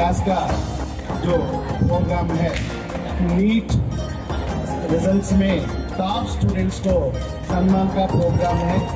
Class का जो program है, नीट रिजल्ट्स में टॉप स्टूडेंट्स को सम्मान का प्रोग्राम है।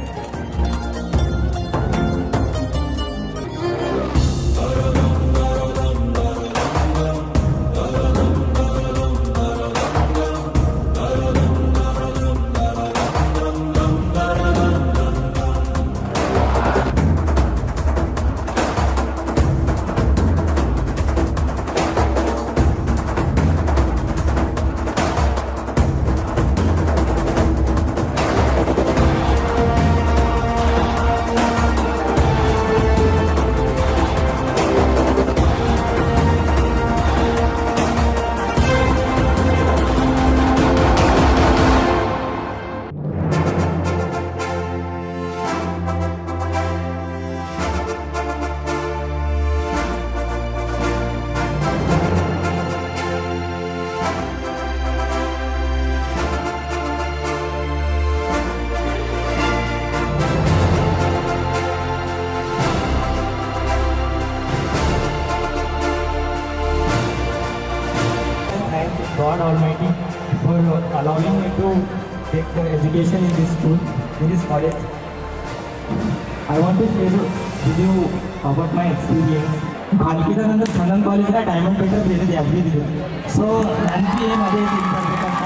God Almighty for allowing me to take the education in this school, in this college. I want to share with you about my experience. Bhalkidananda Thanan College la diamond petal देने दिया दिया. So nanti ये मजे interview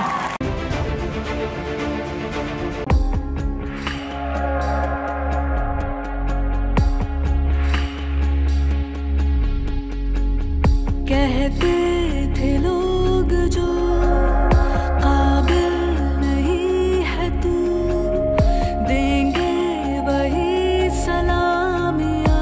कहते थे लोग जो काबिल नहीं है तू, देंगे वही सलामियाँ।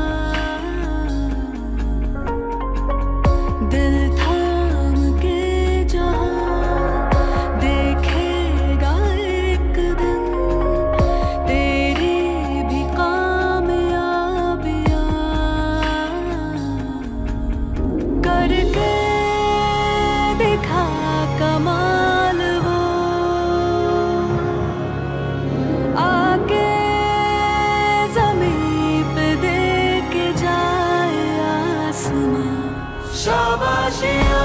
दिल थाम के जहाँ देखेगा एक दिन तेरी भी कामयाबियाँ। करके दिखा कमाल वो, आके ज़मीं पे दे के जाए आसमां। शाबाशी।